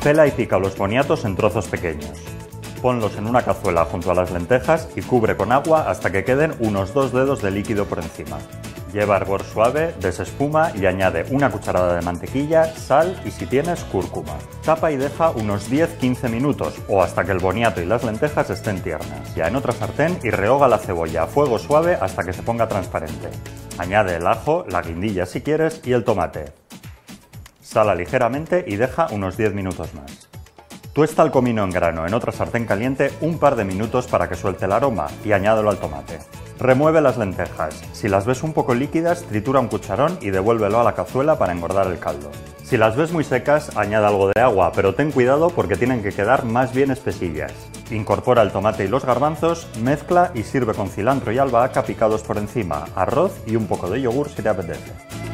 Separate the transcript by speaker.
Speaker 1: Pela y pica los boniatos en trozos pequeños. Ponlos en una cazuela junto a las lentejas y cubre con agua hasta que queden unos 2 dedos de líquido por encima. Lleva hervor suave, desespuma y añade una cucharada de mantequilla, sal y, si tienes, cúrcuma. Tapa y deja unos 10-15 minutos o hasta que el boniato y las lentejas estén tiernas. Ya en otra sartén y rehoga la cebolla a fuego suave hasta que se ponga transparente. Añade el ajo, la guindilla si quieres y el tomate. Sala ligeramente y deja unos 10 minutos más. Tuesta el comino en grano en otra sartén caliente un par de minutos para que suelte el aroma y añádelo al tomate. Remueve las lentejas. Si las ves un poco líquidas, tritura un cucharón y devuélvelo a la cazuela para engordar el caldo. Si las ves muy secas, añade algo de agua, pero ten cuidado porque tienen que quedar más bien espesillas. Incorpora el tomate y los garbanzos, mezcla y sirve con cilantro y albahaca picados por encima, arroz y un poco de yogur si te apetece.